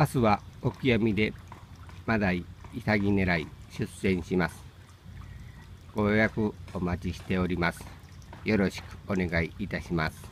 明日はオキアミでマダイ、イサギ狙い出船します。ご予約お待ちしております。よろしくお願いいたします。